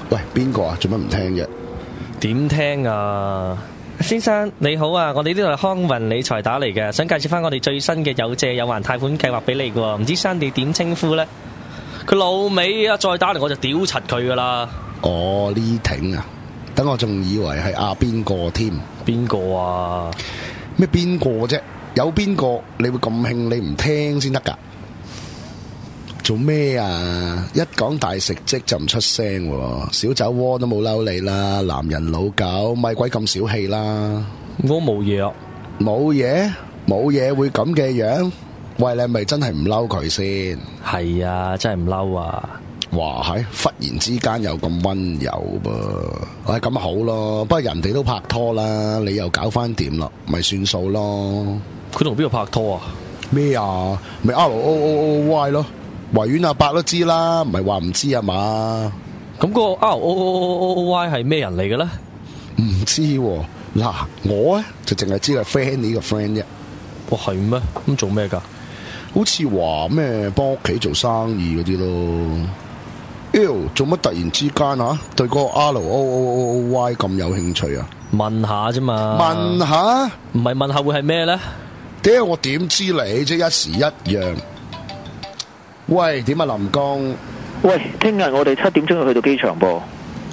喂，邊個啊？做乜唔聽啫？ 點聽啊？先生你好啊，我哋呢度係康雲理財打嚟嘅，想介紹翻我哋最新嘅有借有還貸款計劃俾你嘅，唔知生你點稱呼呢？佢老味啊，再打嚟我就屌柒佢噶啦。 哦，呢挺啊，等我仲以為係邊個添？ 邊個啊？ 咩邊個啫？有邊個你會咁興？你唔聽先得噶？做咩啊？一講大食積就唔出聲喎，小酒窩都冇嬲你啦，男人老狗咪鬼咁小氣啦！ 我冇嘢啊， 冇嘢會咁嘅樣？喂，你係咪真係唔嬲佢先？ 係啊，真係唔嬲啊！ 哇，係忽然之間又咁溫柔噃，咁好咯。不過人哋都拍拖啦，你又搞翻掂咯，咪算數咯。 佢同邊個拍拖啊？ 咩啊？咪 ROOOY 咯。維園阿伯都知啦，唔係話唔知啊嘛。 咁個 ROOOY 係咩人嚟嘅咧？ 唔知喎。嗱，我咧就淨係知係 friend 呢個 friend 啫。 哇，係咩？咁做咩噶？ 好似話咩幫屋企做生意嗰啲咯。做乜突然之間啊對嗰個 ROOOY 咁有興趣啊？ 問下啫嘛。 問下？ 唔係問下會係咩咧？ 屌，我點知你即係一時一樣。喂，點啊林公？ 喂，聽日我哋7點鐘要去到機場噃。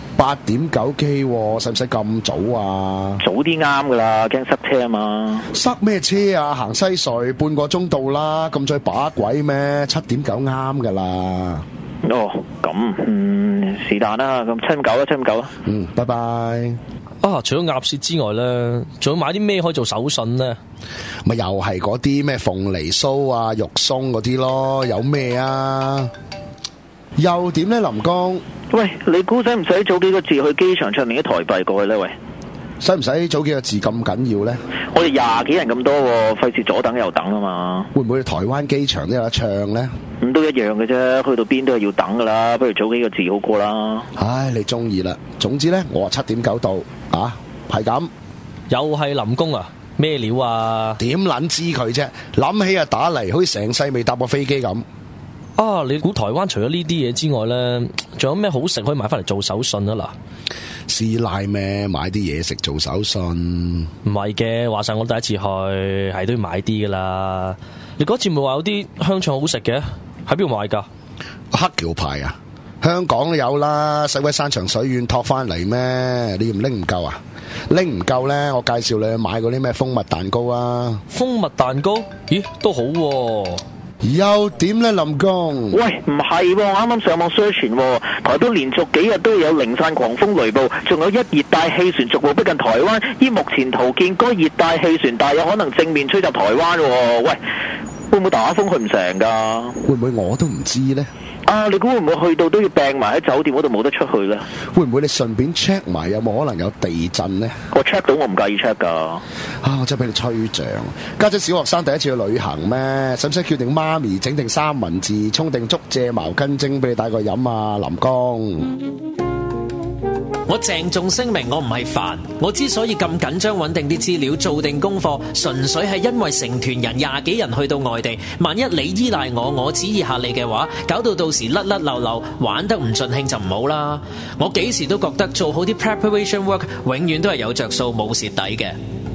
8.9機，使唔使咁早啊？ 早啲啱噶啦，驚塞車啊嘛。塞咩車啊？行西隧半個鐘到啦，咁再把鬼咩？7.9啱噶啦。 哦，咁是但啦，咁7.9啦，7.9啦。 拜拜。 啊，除咗鴨舌之外咧，仲要買啲咩可以做手信咧？ 咪又係嗰啲咩鳳梨酥啊、肉鬆嗰啲咯，有咩啊？又點咧，林江？ 喂，你估使唔使早幾個字去機場唱定啲台幣過去咧？喂， 使唔使早幾個字咁緊要咧？ 我哋20幾人咁多，費事左等右等啊嘛。 會唔會台灣機場都有得唱咧？ 咁都一樣嘅啫，去到邊都係要等噶啦，不如早幾個字好過啦。 唉，你中意啦。總之咧，我7.9到啊，係咁。 又係林公啊？咩料啊？ 點撚知佢啫？諗起啊打嚟，好似成世未搭過飛機咁。 啊！你估台灣除咗呢啲嘢之外咧，仲有咩好食可以買翻嚟做手信啊？嗱， 師奶咩買啲嘢食做手信？ 唔係嘅，話晒我第一次去係都要買啲噶啦。你嗰次咪話有啲香腸好食嘅，喺邊度買噶？ 黑橋牌啊，香港都有啦，使鬼山長水遠托翻嚟咩？你唔拎唔夠啊？拎唔夠咧，我介紹你去買嗰啲咩蜂蜜蛋糕啊！ 蜂蜜蛋糕？咦，都好喎。 又點咧，林公？ 喂，唔係喎，啱啱上網 search 喎，台東連續幾日都有零散狂風雷暴，仲有一熱帶氣旋逐步逼近台灣。依目前圖見，該熱帶氣旋大有可能正面吹襲台灣喎。喂，會唔會打風去唔成㗎？ 會唔會我都唔知咧？ 啊，你估會唔會去到都要病埋喺酒店嗰度冇得出去咧？ 會唔會你順便 check 埋有冇可能有地震咧？ 我 check 到，我唔介意 check 㗎。 啊，我真係俾你吹脹。家姐小學生第一次去旅行咩？使唔使叫定媽咪整定三文治，沖定竹蔗茅根蒸俾你帶個飲啊？林江。 我鄭重聲明，我唔係煩。我之所以咁緊張揾定啲資料，做定功課，純粹係因為成團人20幾人去到外地，萬一你依賴我，我指意下你嘅話，搞到到時甩甩漏漏，玩得唔盡興就唔好啦。我幾時都覺得做好啲 preparation work，永遠都係有着數冇蝕底嘅。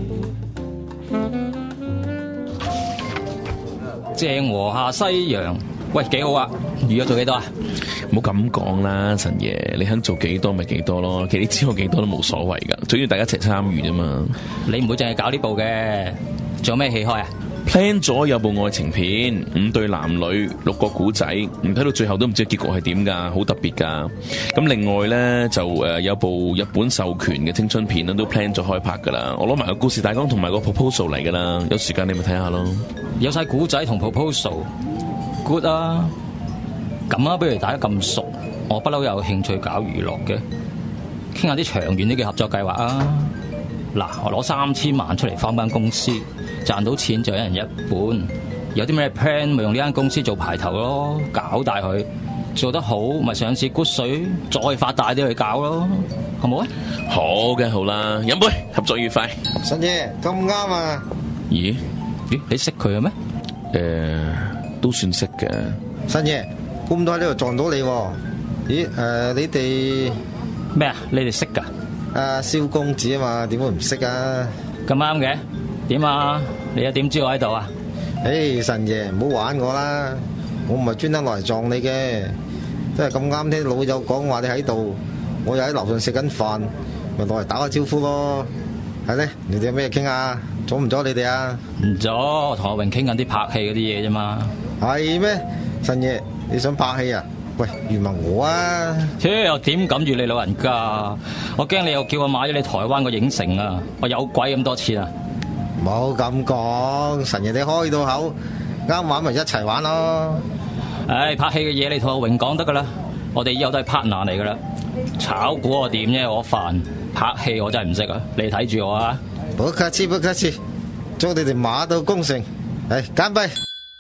鄭和下西洋，喂，幾好啊！預咗做幾多啊？ 唔好咁講啦，陳爺，你肯做幾多咪幾多咯，其實你知我幾多都冇所謂噶，最緊要大家一齊參與啫嘛。 你唔會淨係搞呢部嘅，仲有咩戲開啊？ plan 咗有部愛情片，5對男女，6個古仔，唔睇到最後都唔知結局係點噶，好特別噶。咁另外呢，就有部日本授權嘅青春片都 plan 咗開拍噶啦。我攞埋個故事大綱同埋個 proposal 嚟噶啦，有時間你咪睇下咯。 有晒古仔同 proposal，good 啊！咁啊，不如大家咁熟，我不嬲有興趣搞娛樂嘅，傾下啲長遠啲嘅合作計劃啊！嗱，我攞3000萬出嚟翻間公司，賺到錢就一人一半。有啲咩 plan 咪用呢間公司做排頭咯，搞大佢，做得好咪上市骨水，再發大啲去搞咯，好冇啊？ 好嘅，好啦，飲杯，合作愉快。 神爺咁啱啊！ 咦？ 你識佢嘅咩？ 都算識嘅。 神爺，估唔到喺呢度撞到你喎。咦？你哋咩啊？你哋識㗎？ 蕭公子啊嘛，點會唔識啊？ 咁啱嘅？點啊？你又點知我喺度啊？ 神爺唔好玩我啦，我唔係專登落嚟撞你嘅，都係咁啱聽老友講話你喺度，我又喺樓上食緊飯，咪落嚟打個招呼咯。係咧，你哋有咩傾啊？阻唔阻你哋啊？ 唔阻，我同阿榮傾緊啲拍戲嗰啲嘢啫嘛。 係咩？神爺，你想拍戲啊？喂，預埋我啊！ 又點敢預你老人家？我驚你又叫我買咗你台灣個影城啊！我有鬼咁多錢啊！ 冇咁講，神爺你開到口，啱玩咪一齊玩咯。 拍戲嘅嘢你同阿榮講得噶啦，我哋以後都係 partner 嚟噶啦。炒股我點啫？我煩，拍戲我真係唔識啊！你睇住我啊！ 不客氣，不客氣，祝你哋馬到功成。嚟乾杯！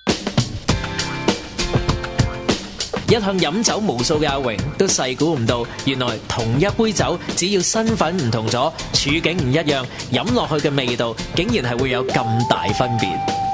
一向飲酒無數嘅阿榮都細估唔到，原來同一杯酒，只要身份唔同咗，處境唔一樣，飲落去嘅味道竟然係會有咁大分別。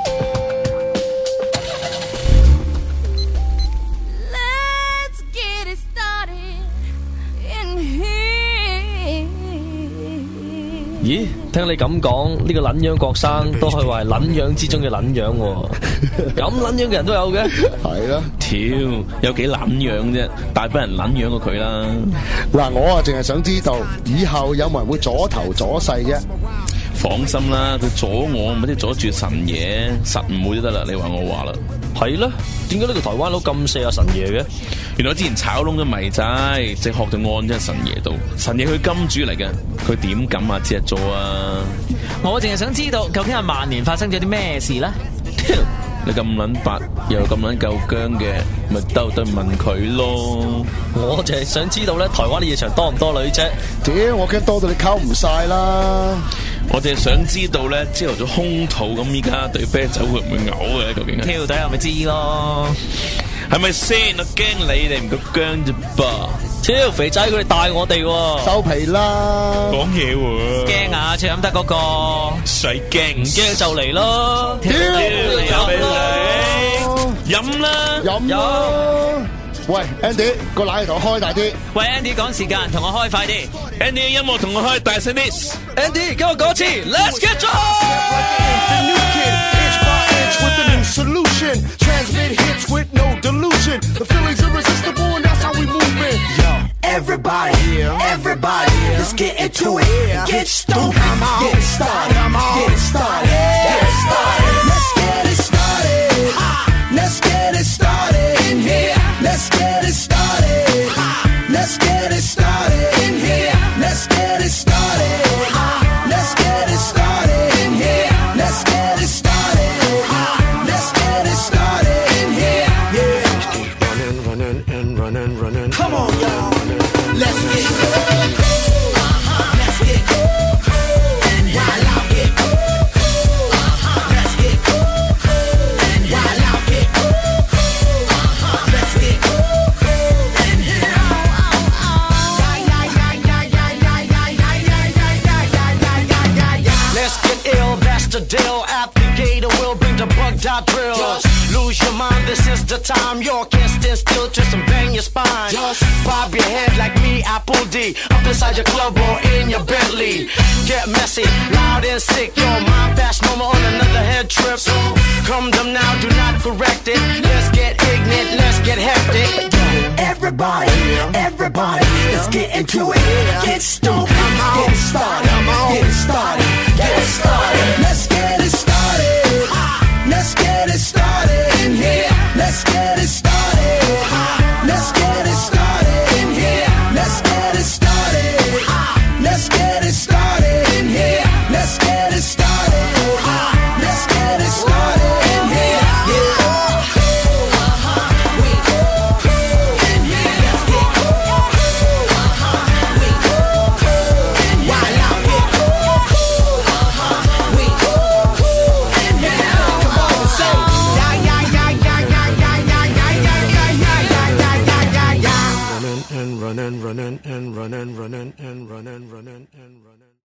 咦？聽你咁講，呢個撚樣郭生都可以話係撚樣之中嘅撚樣喎。咁撚樣嘅人都有嘅。 係啦， 屌有幾撚樣啫？大班人撚樣過佢啦。 嗱，我啊淨係想知道，以後有冇人會阻頭阻勢啫？ 放心啦，佢阻我咪即係阻住神爺，實唔會都得啦。你話我話啦， 係啦。點解呢個台灣佬咁錫阿神爺嘅？ 原來之前炒窿咗迷仔，直學就按咗神爺度。神爺佢金主嚟嘅，佢點敢啊接做啊？ 我淨係想知道，究竟阿萬年發生咗啲咩事咧？ 你咁撚白又咁撚夠薑嘅，咪兜對問佢咯。 我淨係想知道咧，台灣啲夜場多唔多女啫？ 屌，我驚多到你溝唔晒啦！ 我淨係想知道咧，朝頭早空肚咁，依家對啤酒會唔會嘔嘅？究竟跳底係咪知咯？ 係咪先？我驚你哋唔夠薑啫噃。 超肥仔佢哋帶我哋喎， 收皮啦！ 講嘢喎， 驚啊！最飲得嗰個， 使驚唔驚就嚟咯！ 屌， 飲啦！ 飲啦！喂 ，Andy 個奶頭開大啲。 喂 Andy 趕時間，同我開快啲。 Andy 嘅音樂同我開大聲啲。 Andy 跟我講一次 ，Let's get Solution, transmit hits with no delusion. The feeling's irresistible and that's how we move it. Yo, everybody, everybody, let's get into it. Get stoked, get it started, get it started, get it started. Let's get it started. Let's get it started in here. Let's get it started. Let's get it started in here. Let's get it started. Let's get it started in here. Let's get it started. Come on, y'all. Let's get cool. Let's get cool. And while I get cool. Let's get cool. And while I get cool. Let's get cool. And let's get ill, that's the deal. Applicator will bring the bug dot drill. Lose your mind, this is the time. You can't stand still, twist and bang your spine. Just bob your head like me, Apple D. Up inside your club or in your Bentley. Get messy, loud and sick. Your mind fast moment on another head trip. So come them now, do not correct it. Let's get ignorant, let's get hectic. everybody, everybody, let's get into it. Get stoked, get it started, get it started, get it started. Let's get